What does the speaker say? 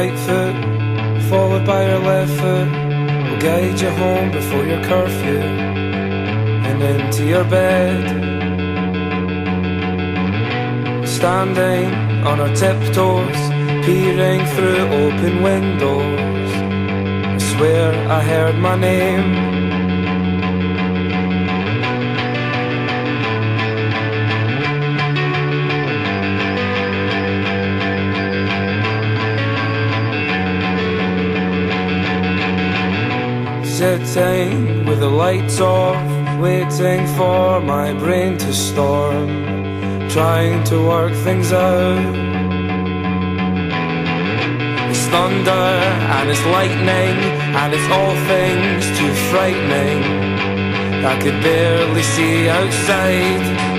right foot, followed by your left foot, will guide you home before your curfew and into your bed. Standing on our tiptoes, peering through open windows, I swear I heard my name. Sitting with the lights off, waiting for my brain to storm, trying to work things out. It's thunder and it's lightning and it's all things too frightening. I could barely see outside.